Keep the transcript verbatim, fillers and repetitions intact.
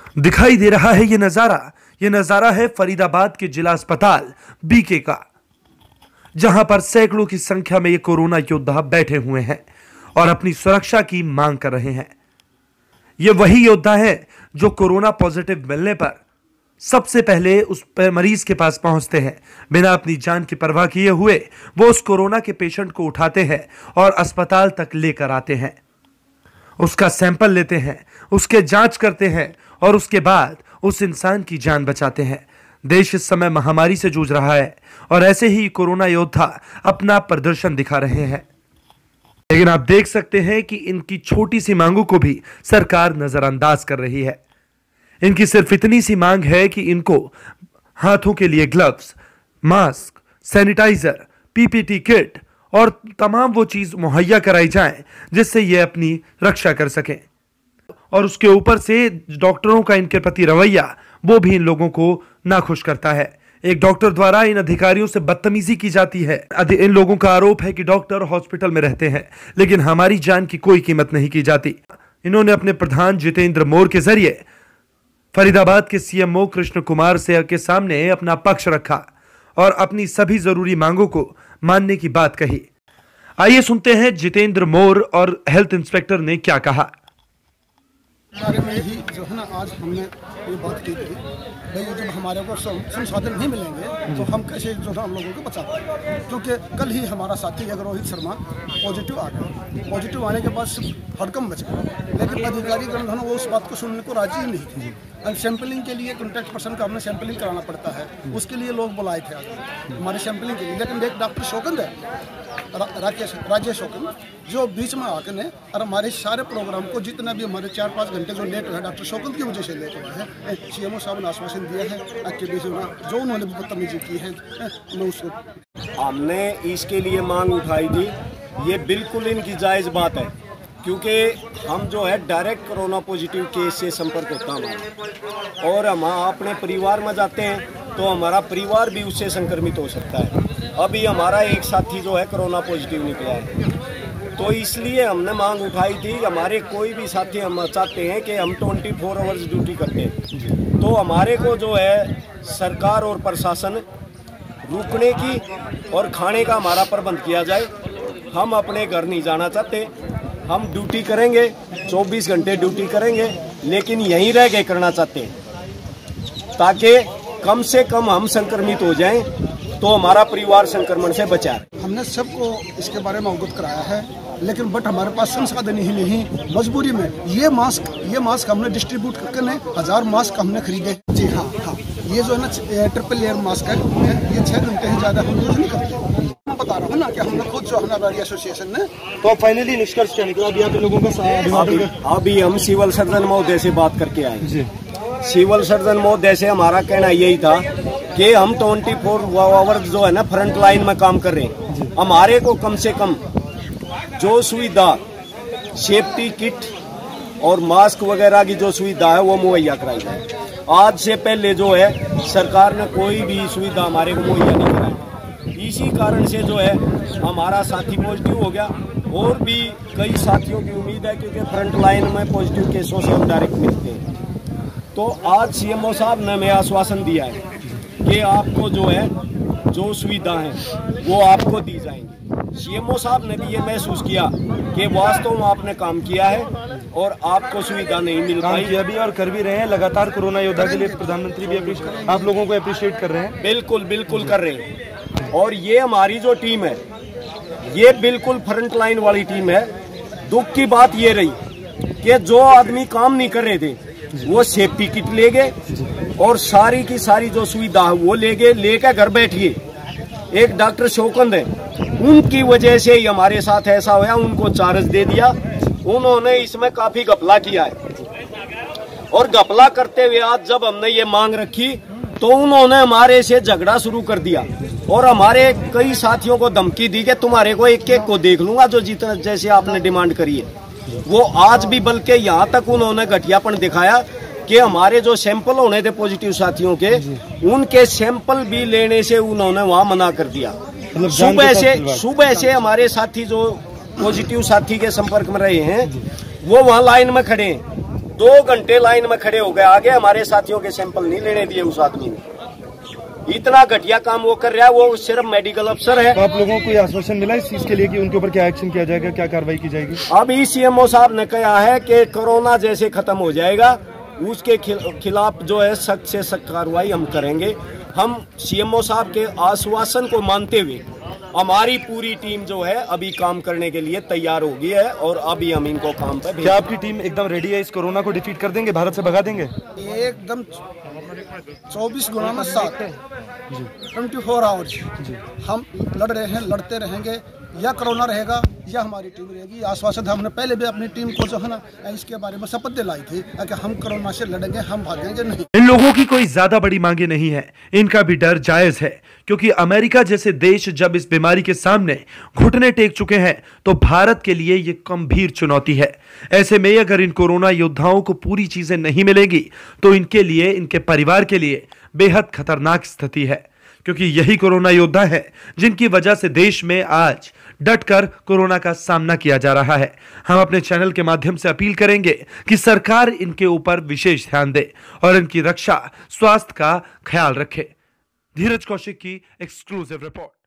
दिखाई दे रहा है ये नजारा ये नजारा है फरीदाबाद के जिला अस्पताल बीके का, जहां पर सैकड़ों की संख्या में ये कोरोना योद्धा बैठे हुए हैं और अपनी सुरक्षा की मांग कर रहे हैं। ये वही योद्धा है जो कोरोना पॉजिटिव मिलने पर सबसे पहले उस पर मरीज के पास पहुंचते हैं। बिना अपनी जान की परवाह किए हुए वो उस कोरोना के पेशेंट को उठाते हैं और अस्पताल तक लेकर आते हैं, उसका सैंपल लेते हैं, उसके जांच करते हैं और उसके बाद उस इंसान की जान बचाते हैं। देश इस समय महामारी से जूझ रहा है और ऐसे ही कोरोना योद्धा अपना प्रदर्शन दिखा रहे हैं, लेकिन आप देख सकते हैं कि इनकी छोटी सी मांगों को भी सरकार नजरअंदाज कर रही है। इनकी सिर्फ इतनी सी मांग है कि इनको हाथों के लिए gloves, mask, sanitizer, PPT kit और तमाम वो चीज मुहैया कराई जाए जिससे ये अपनी रक्षा कर सकें। और उसके ऊपर से डॉक्टरों का इनके प्रति रवैया वो भी इन लोगों को नाखुश करता है। एक डॉक्टर द्वारा इन अधिकारियों से बदतमीजी की जाती है। इन लोगों का आरोप है कि डॉक्टर हॉस्पिटल में रहते हैं लेकिन हमारी जान की कोई कीमत नहीं की जाती। इन्होंने अपने प्रधान जितेंद्र मोर के जरिए फरीदाबाद के सीएमओ कृष्ण कुमार से के सामने अपना पक्ष रखा और अपनी सभी जरूरी मांगों को मानने की बात कही। आइए सुनते हैं जितेंद्र मोर और हेल्थ इंस्पेक्टर ने क्या कहा। बारे में ही जो है ना आज हमने ये बात की थी, भाई जब हमारे को संसाधन नहीं मिलेंगे तो हम कैसे जो है हम लोगों को बचा पाएंगे। क्योंकि कल ही हमारा साथी अगर रोहित शर्मा पॉजिटिव आ गया, पॉजिटिव आने के बाद सिर्फ हड़कम बच गया, लेकिन अधिकारी गण वो उस बात को सुनने को राजी ही नहीं थे। अब सैंपलिंग के लिए कॉन्टैक्ट पर्सन का हमने सैंपलिंग कराना पड़ता है, उसके लिए लोग बुलाए थे आज हमारी सैंपलिंग के लिए, लेकिन एक डॉक्टर शोकंद है रा, राकेश राजेश शोकंद जो बीच में आकर ने और हमारे सारे प्रोग्राम को जितना भी हमारे चार पाँच घंटे जो लेट हुआ है डॉक्टर शोकंद की वजह से लेट हुआ है। सीएमओ साहब ने आश्वासन दिया है कि जो उन्होंने बदतमीजी की है मैं उसको हमने इसके लिए मांग उठाई थी। ये बिल्कुल इनकी जायज़ बात है क्योंकि हम जो है डायरेक्ट कोरोना पॉजिटिव केस से संपर्क होता हमारा और हम अपने परिवार में जाते हैं तो हमारा परिवार भी उससे संक्रमित हो सकता है। अभी हमारा एक साथी जो है कोरोना पॉजिटिव निकला है, तो इसलिए हमने मांग उठाई थी। हमारे कोई भी साथी हम चाहते हैं कि हम ट्वेंटी फोर आवर्स ड्यूटी करते हैं, तो हमारे को जो है सरकार और प्रशासन रुकने की और खाने का हमारा प्रबंध किया जाए। हम अपने घर नहीं जाना चाहते, हम ड्यूटी करेंगे, चौबीस घंटे ड्यूटी करेंगे, लेकिन यहीं रह के करना चाहते हैं ताकि कम से कम हम संक्रमित हो जाएं तो हमारा परिवार संक्रमण से बचा है। हमने सबको इसके बारे में अवगत कराया है, लेकिन बट हमारे पास संसाधन ही नहीं। मजबूरी में ये मास्क ये मास्क हमने डिस्ट्रीब्यूट करके हजार मास्क हमने खरीदे। जी हाँ हाँ ये जो है ना ट्रिपल लेयर मास्क है, ये छह घंटे से ज्यादा हम यूज नहीं करते। मैं बता रहा हूँ ना कि हमने खुद जो है ना एसोसिएशन ने तो फाइनली निष्कर्ष क्या निकला? अभी आप लोगों का अभी हम सिविल सर्जन महोदय से बात करके आए। सिविल सर्जन महोदय से हमारा कहना यही था कि हम ट्वेंटी फोर आवर्स जो है ना फ्रंट लाइन में काम कर रहे हैं, हमारे को कम से कम जो सुविधा सेफ्टी किट और मास्क वगैरह की जो सुविधा है वो मुहैया कराई जाए। आज से पहले जो है सरकार ने कोई भी सुविधा हमारे को मुहैया नहीं कराई। इसी कारण से जो है हमारा साथी पॉजिटिव हो गया और भी कई साथियों की उम्मीद है क्योंकि फ्रंट लाइन में पॉजिटिव केसों से हम डायरेक्ट मिलते हैं। तो आज सीएमओ साहब ने हमें आश्वासन दिया है कि आपको जो है जो सुविधा है वो आपको दी जाएंगी। सीएमओ साहब ने भी ये महसूस किया कि वास्तव में आपने काम किया है और आपको सुविधा नहीं मिल पाई। किया भी और कर भी रहे हैं लगातार। कोरोना योद्धा के लिए प्रधानमंत्री भी आप लोगों को अप्रिशिएट कर रहे हैं। बिल्कुल बिल्कुल कर रहे हैं। और ये हमारी जो टीम है ये बिल्कुल फ्रंट लाइन वाली टीम है। दुख की बात ये रही कि जो आदमी काम नहीं कर रहे थे वो सेफ्टी किट ले गए और सारी की सारी जो सुविधा है वो ले गए, लेकर घर बैठिए। एक डॉक्टर शोकंद है, उनकी वजह से ही हमारे साथ ऐसा हुआ, उनको चार्ज दे दिया। उन्होंने इसमें काफी घपला किया है और घपला करते हुए आज जब हमने ये मांग रखी तो उन्होंने हमारे से झगड़ा शुरू कर दिया और हमारे कई साथियों को धमकी दी कि तुम्हारे को एक एक को देख लूंगा जो जितना जैसे आपने डिमांड करी है वो। आज भी बल्कि यहाँ तक उन्होंने घटियापन दिखाया कि हमारे जो सैंपल होने थे पॉजिटिव साथियों के, उनके सैंपल भी लेने से उन्होंने वहां मना कर दिया। सुबह से सुबह से हमारे साथी जो पॉजिटिव साथी के संपर्क में रहे हैं वो वहां लाइन में खड़े हैं, दो घंटे लाइन में खड़े हो गए, आगे हमारे साथियों के सैंपल नहीं लेने दिए उस आदमी ने। इतना घटिया काम वो कर रहा है, वो सिर्फ मेडिकल अफसर है। तो आप लोगों को यह आश्वासन मिला इस चीज के लिए कि उनके ऊपर क्या एक्शन किया जाएगा, क्या कार्रवाई की जाएगी? अभी सीएमओ साहब ने कहा है कि कोरोना जैसे खत्म हो जाएगा उसके खिलाफ जो है सख्त से सख्त कार्रवाई हम करेंगे। हम सीएमओ साहब के आश्वासन को मानते हुए हमारी पूरी टीम जो है अभी काम करने के लिए तैयार हो गई है और अभी हम इनको काम पे भेज। क्या आपकी टीम एकदम रेडी है, इस कोरोना को डिफीट कर देंगे, भारत से भगा देंगे? एकदम चौबीस गुना में सात ट्वेंटी फोर आवर्स हम लड़ रहे हैं, लड़ते रहेंगे। या कोरोना रहेगा या हमारी टीम रहेगी, आश्वासन हमने पहले भी अपनी टीम को जो है ना इसके बारे में शपथ दिलाई थी कि हम कोरोना से लड़ेंगे, हम भागेंगे नहीं। इन लोगों की कोई ज्यादा बड़ी मांगे नहीं है, इनका भी डर जायज है, क्योंकि अमेरिका जैसे देश जब इस बीमारी के सामने घुटने टेक चुके हैं तो भारत के लिए यह गंभीर चुनौती है। ऐसे में अगर इन कोरोना योद्धाओं को पूरी चीजें नहीं मिलेंगी तो इनके लिए, इनके परिवार के लिए बेहद खतरनाक स्थिति है, क्योंकि यही कोरोना योद्धा है जिनकी वजह से देश में आज डटकर कोरोना का सामना किया जा रहा है। हम अपने चैनल के माध्यम से अपील करेंगे कि सरकार इनके ऊपर विशेष ध्यान दे और इनकी रक्षा, स्वास्थ्य का ख्याल रखे। धीरज कौशिक की एक्सक्लूसिव रिपोर्ट।